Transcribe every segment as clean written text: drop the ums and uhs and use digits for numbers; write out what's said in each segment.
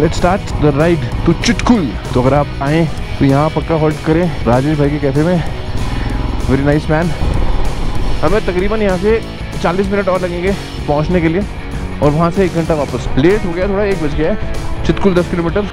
Let's start the ride to Chitkul. तो अगर आप आए तो यहाँ पक्का हॉल्ट करें राजेश भाई के कैफे में। Very nice man. हमें तकरीबन यहाँ से 40 मिनट और लगेंगे पहुँचने के लिए, और वहाँ से 1 घंटा वापस। लेट हो गया थोड़ा, 1 बज गया है। चिटकुल 10 किलोमीटर।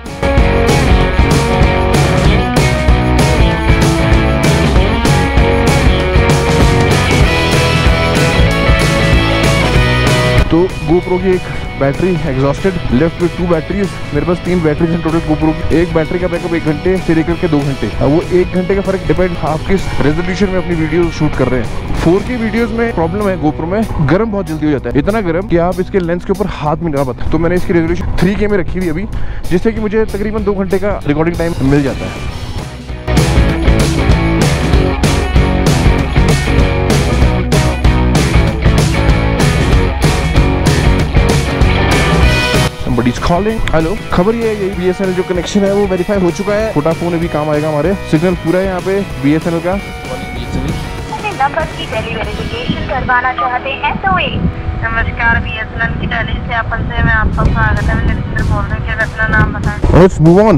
तो GoPro की एक बैटरी एग्जॉस्टेड, लेफ्ट में 2 बैटरीज। मेरे पास 3 बैटरीज हैं टोटल GoPro की। एक बैटरी का बैकअप 1 घंटे से लेकर के 2 घंटे। अब वो 1 घंटे का फर्क डिपेंड आप किस रेजोल्यूशन में अपनी वीडियो शूट कर रहे हैं। 4K वीडियोस में प्रॉब्लम है GoPro में, गर्म बहुत जल्दी हो जाता है। इतना गर्म कि आप इसके लेंस के ऊपर हाथ नहीं लगा पाते। तो मैंने इसकी रेजोल्यूशन 3K में रखी हुई अभी, जिससे कि मुझे तकरीबन 2 घंटे का रिकॉर्डिंग टाइम मिल जाता है। Somebody's calling. हेलो, खबर ये है यही BSNL जो कनेक्शन है वो वेरीफाई हो चुका है। वोडाफोन भी काम आएगा हमारे। सिग्नल पूरा है यहाँ पे BSNL का। नंबर की दिल्ली वेरिफिकेशन करवाना चाहते हैं तो नमस्कार, BSNL की दिल्ली से अपन से मैं आपका स्वागत है। मैं नरेंद्र बोल रही हूँ। अपना नाम बताएं। Let's move on.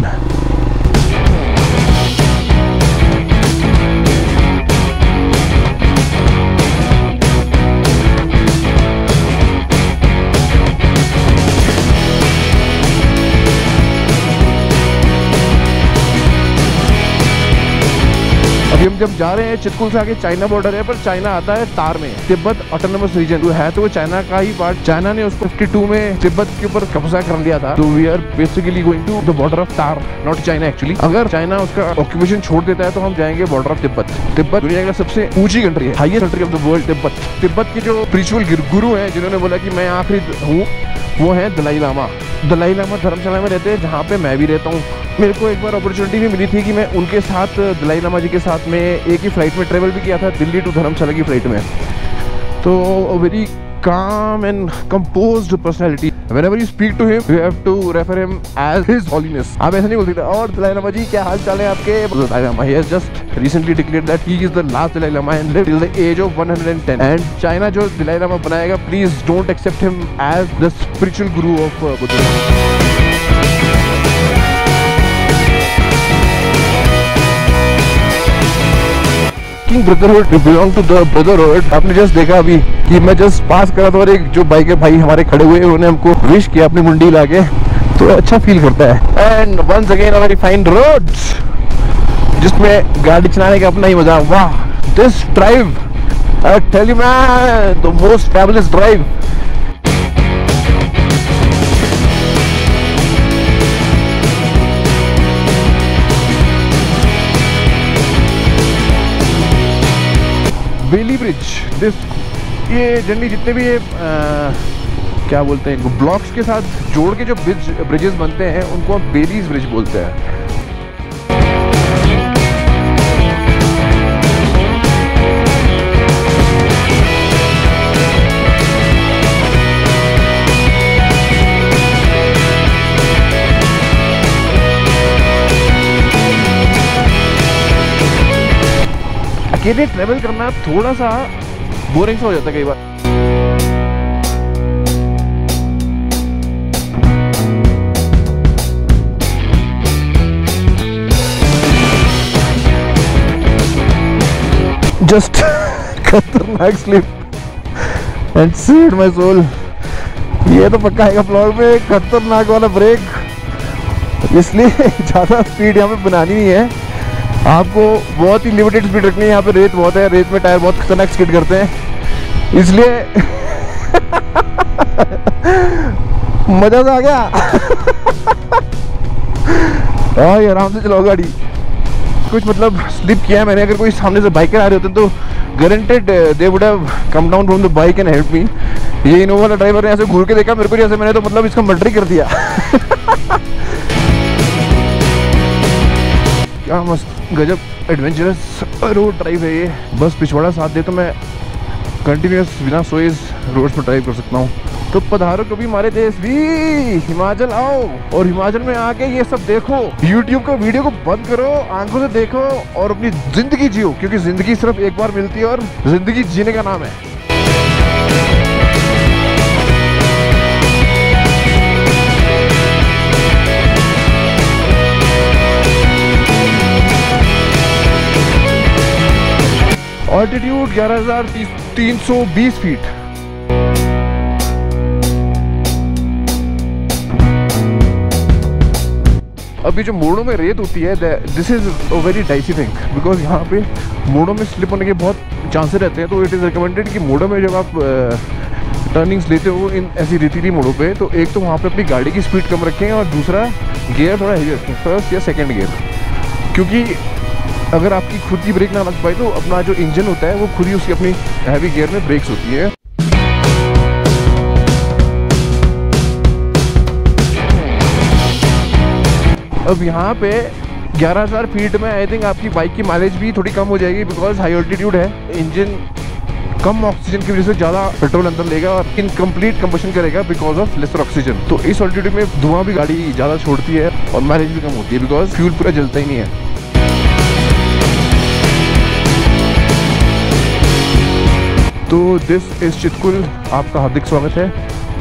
अभी हम जब जा रहे हैं चिटकुल से आगे चाइना बॉर्डर है, पर चाइना आता है तार में। तिब्बत ऑटोनोमस रीजन जो है तो वो चाइना का ही पार्ट। चाइना ने उसको 52 में तिब्बत के ऊपर कब्जा कर लिया था। तो we are basically going to the border of तार, नॉट चाइना एक्चुअली। अगर चाइना उसका ऑक्यूपेशन छोड़ देता है तो हम जाएंगे बॉर्डर ऑफ तिब्बत। तिब्बत दुनिया का सबसे ऊंची कंट्री है, highest country of the world Tibet. Tibet के जो स्पिरिचुअल गुरु हैं जिन्होंने बोला कि मैं आखिरी हूँ, वो है दलाई लामा। दलाई लामा धर्मशाला में रहते हैं जहाँ पे मैं भी रहता हूँ। मेरे को एक बार अपॉर्चुनिटी भी मिली थी कि मैं उनके साथ, दलाई लामा जी के साथ में एक ही फ्लाइट में ट्रेवल भी किया था, दिल्ली टू धर्मशाला की फ्लाइट में। तो very calm and composed personality. Whenever you speak to him, you have to refer him as His Holiness. आप ऐसा नहीं बोल सकते। और दलाई लामा जी क्या हाल चाल है आपके? Dalai Lama he has just recently declared that he is the last Dalai Lama and lived till the age of 110. And China जो दलाई लामा बनाएगा, please don't accept him as the spiritual guru of Buddhism. Brotherhood, we belong to the brotherhood. आपने just देखा अभी कि मैं just पास करा था और एक जो बाइक है भाई हमारे खड़े हुए, उन्होंने हमको विश किया अपनी मुंडी लाके, तो अच्छा फील करता है। And once again a very fine roads, जिसमें गाड़ी चलाने का अपना ही मजा। वाह, this drive, I tell you man, the most fabulous drive. Bailey bridge, this ये जनरली जितने भी ये क्या बोलते हैं, ब्लॉक्स के साथ जोड़ के जो ब्रिजेस बनते हैं उनको हम बेलीज ब्रिज बोलते हैं। अकेले ट्रेवल करना थोड़ा सा बोरिंग सा हो जाता है कई बार। जस्ट खतरनाक slip and saved my soul. ये तो पक्का है फ्लोर में खतरनाक वाला ब्रेक, इसलिए ज़्यादा स्पीड यहाँ पे बनानी नहीं है। आपको बहुत ही लिमिटेड स्पीड रखनी है। यहाँ पे रेत बहुत है, रेत में टायर बहुत खतरनाक स्किड करते हैं, इसलिए मजा तो आ गया। हाँ, ये आराम से चलाओ गाड़ी। कुछ मतलब स्लिप किया है मैंने। अगर कोई सामने से बाइकर आ रहे होते तो guaranteed they would have come down from the bike and help me. ये इनोवा वाला ड्राइवर ने ऐसे घूर के देखा मेरे को, जैसे मैंने तो मतलब इसका मर्डर ही कर दिया। क्या मस्त गजब एडवेंचरस रोड ड्राइव है ये। बस पिछवाड़ा साथ दे तो मैं कंटिन्यूस बिना सोए इस रोड पर ड्राइव कर सकता हूँ। तो पधारो कभी हमारे देश भी, हिमाचल आओ और हिमाचल में आके ये सब देखो। YouTube का वीडियो को बंद करो, आंखों से देखो और अपनी जिंदगी जियो, क्योंकि जिंदगी सिर्फ एक बार मिलती है और जिंदगी जीने का नाम है। Altitude 11,320 feet. अभी जो मोड़ों में रेत होती है, this is a very dicey thing, because यहाँ पे मोड़ों में स्लिप होने के बहुत चांसेस रहते हैं। तो इट इज़ रिकमेंडेड कि मोड़ों में जब आप टर्निंग्स लेते हो इन ऐसी रेतीली मोड़ों पे, तो एक तो वहाँ पे अपनी गाड़ी की स्पीड कम रखें और दूसरा गियर थोड़ा हेवी रखें, फर्स्ट या सेकंड गियर, क्योंकि अगर आपकी खुद की ब्रेक ना लग पाए तो अपना जो इंजन होता है वो खुद ही उसकी अपनी हैवी गियर में ब्रेक्स होती है। अब यहाँ पे 11,000 फीट में आई थिंक आपकी बाइक की माइलेज भी थोड़ी कम हो जाएगी, बिकॉज हाई ऑल्टीट्यूड है। इंजन कम ऑक्सीजन की वजह से ज़्यादा पेट्रोल अंदर लेगा और इनकम्प्लीट कंबशन करेगा बिकॉज ऑफ लेसर ऑक्सीजन। तो इस ऑल्टीट्यूड में धुआं भी गाड़ी ज़्यादा छोड़ती है और माइलेज भी कम होती है, बिकॉज फ्यूल पूरा जलता ही नहीं है। तो दिस इज चितकुल, आपका हार्दिक स्वागत है।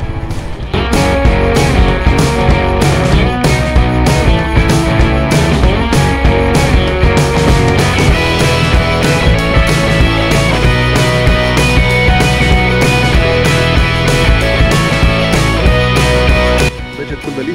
चितकुल वैली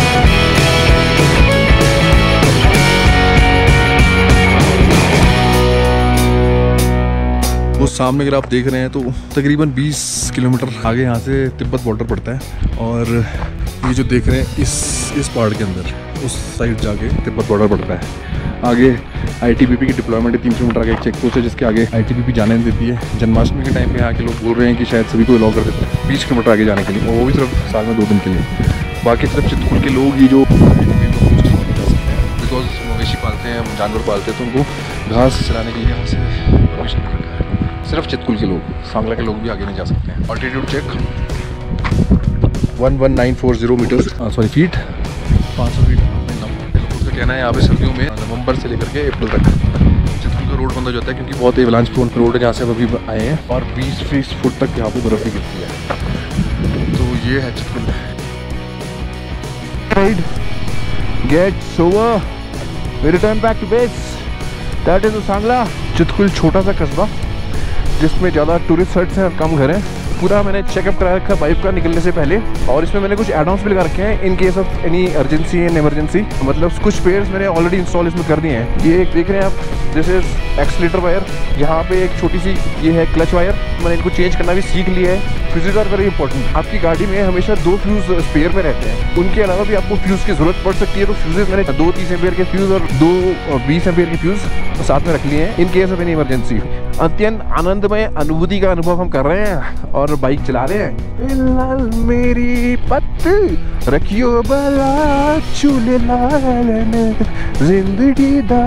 वो सामने अगर आप देख रहे हैं तो तकरीबन 20 किलोमीटर आगे यहाँ से तिब्बत बॉर्डर पड़ता है। और ये जो देख रहे हैं इस पहाड़ के अंदर उस साइड जाके तिब्बत बॉर्डर पड़ता है। आगे ITBP की डिप्लॉयमेंट है 3 किलोमीटर आगे एक चेक पोस्ट है जिसके आगे ITBP जाने नहीं देती है। जन्माष्टमी के टाइम पे यहाँ के लोग बोल रहे हैं कि शायद सभी को अलाउ कर देते हैं 20 किलोमीटर आगे जाने के लिए, और वो भी सिर्फ साल में 2 दिन के लिए। बाकी सिर्फ चितकुल के लोग ये जो ITBP को पोस्ट नहीं जा सकते हैं, बिकॉज मवेशी पालते हैं, जानवर पालते हैं, तो उनको घास चलाने के लिए यहाँ से परमिशन नहीं रखा है। सिर्फ चितकुल के लोग, सांगला के लोग भी आगे नहीं जा सकते हैं। Altitude check 11940 meters, sorry feet, 500 feet. लोगों का कहना है यहाँ पे सर्दियों में नवंबर से लेकर के अप्रैल तक चितकुल का रोड बंद हो जाता है, क्योंकि बहुत एवलांच प्रोन रोड है जहाँ से अभी आए हैं, और 20 फुट तक यहाँ पे बर्फ भी गिरती है। तो ये है Chitkul. Get over, we return back to base. That is Sangla. Chitkul छोटा सा कस्बा जिसमें ज़्यादा टूरिस्ट हट्स हैं और कम घर हैं। पूरा मैंने चेकअप करा रखा बाइक का निकलने से पहले, और इसमें मैंने कुछ एड ऑन्स भी लगा रखे हैं in case of any urgency and emergency. मतलब कुछ पेयर्स मैंने ऑलरेडी इंस्टॉल इसमें कर दिए हैं। ये एक देख रहे हैं आप, दिस इज एक्सीलेटर वायर, यहाँ पे एक छोटी सी ये है क्लच वायर, मैंने इनको चेंज करना भी सीख लिया है। Fuses are very important. आपकी गाड़ी में हमेशा 2 फ्यूज स्पेयर में रहते हैं, उनके अलावा भी आपको फ्यूज की जरूरत पड़ सकती है। तो फ्यूजेज मैंने 2 30 एम्पियर के फ्यूज और 2 20 एम्पियर के फ्यूज साथ में रख लिए हैं in case of any emergency. अत्यंत आनंदमय अनुभूति का अनुभव हम कर रहे हैं और बाइक चला रहे हैं। मेरी पत्त रखियो बला चूले लालन जिंदगी दा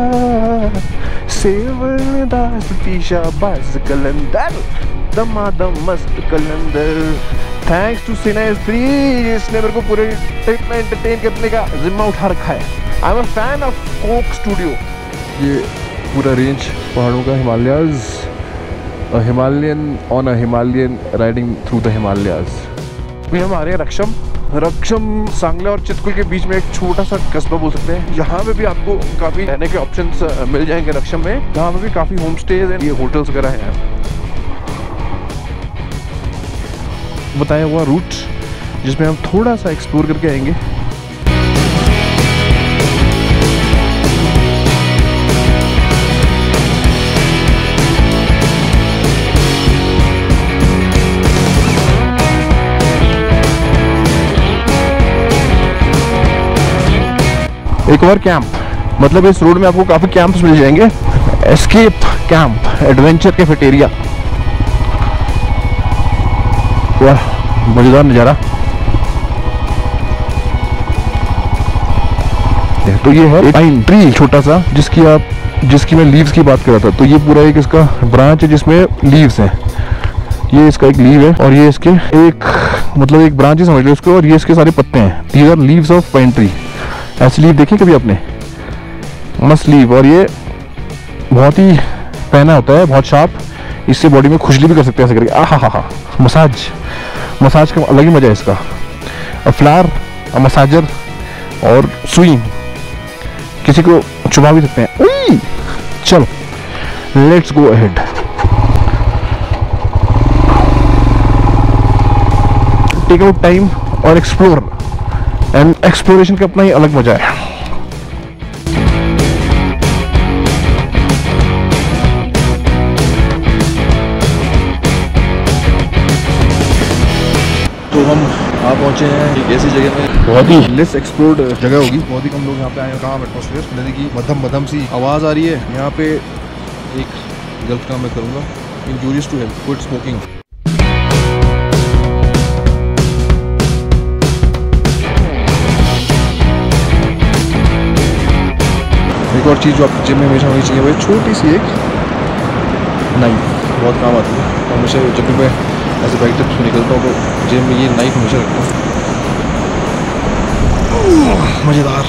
सेवन दा सतीशा बाज कलंदर दमादम मस्त कलंदर। थैंक्स टू सीनेस 3, इसने मेरे को पूरे ट्रिप में एंटरटेन करने का जिम्मा उठा रखा है। I am a fan of Coke Studio. ये पूरा रेंज पहाड़ों का, Himalayas, Himalayan riding through the Himalayas. अभी हम आ रहे हैं रक्षम सांगला और चितकुल के बीच में एक छोटा सा कस्बा बोल सकते हैं। यहाँ पे भी आपको काफ़ी रहने के ऑप्शंस मिल जाएंगे रक्षम में। यहाँ पे भी काफ़ी होम स्टेज एंड ये होटल्स वगैरह हैं। बताया हुआ रूट जिसमें हम थोड़ा सा एक्सप्लोर करके आएंगे। एक और कैंप, मतलब इस रोड में आपको काफी कैंप्स मिल जाएंगे। एस्केप कैंप, एडवेंचर कैफेटेरिया, वाह मजेदार नज़ारा। तो ये है पाइन ट्री छोटा सा जिसकी मैं लीव्स की बात कर रहा था। तो ये पूरा एक इसका ब्रांच है जिसमें लीव्स हैं। ये इसका एक लीव है और ये इसके एक मतलब एक ब्रांच ही समझ लो इसको, और ये इसके सारे पत्ते हैं। These are leaves of pine tree. ऐसी लीव देखी कभी आपने? मस्त लीव, और ये बहुत ही पहना होता है, बहुत शार्प। इससे बॉडी में खुजली भी कर सकते हैं ऐसे करके। आहा हा, मसाज का अलग ही मजा है इसका। अ फ्लावर, अ मसाजर और सुई, किसी को चुभा भी सकते हैं। चलो let's go ahead. Take out time और एक्सप्लोर, एंड एक्सप्लोरेशन का अपना ही अलग मजा है। तो हम आप पहुंचे हैं एक ऐसी जगह में, बहुत ही लेस एक्सप्लोर्ड जगह होगी, बहुत ही कम लोग यहाँ पे आए हैं। काम एटमॉस्फेयर, नदी की मध्यम मध्यम सी आवाज़ आ रही है। यहाँ पे एक गलत काम मैं करूँगा, injurious to health, quit smoking. एक और चीज़ जो आपकी जिम में हमेशा होनी चाहिए वो छोटी सी एक नाइफ, बहुत काम आती है। हमेशा जब भी मैं ऐसे बाइक ट्रिप से निकलता हूँ तो जिम में ये नाइफ हमेशा रखता हूँ। मज़ेदार।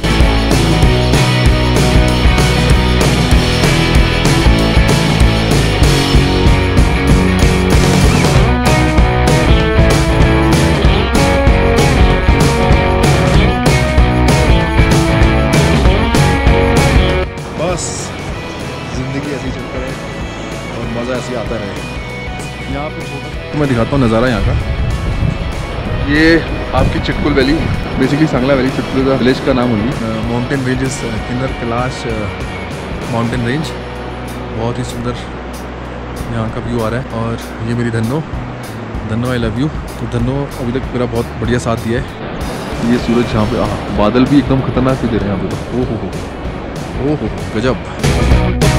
बस जिंदगी ऐसी चलती है और मज़ा ऐसे आता रहे। यहाँ पे छोटा मैं दिखाता हूँ नज़ारा यहाँ का। ये आपकी Chitkul valley, basically Sangla valley, Chitkul का विलेज का नाम होगी। Mountain ranges, Kinnaur Kailash mountain range, बहुत ही सुंदर यहाँ का व्यू आ रहा है। और ये मेरी धन्नो आई लव यू। तो धन्नो अभी तक मेरा बहुत बढ़िया साथ दिया है। ये सूरज यहाँ पे, बादल भी एकदम खतरनाक से दे रहे हैं यहाँ पे। ओहो गजब।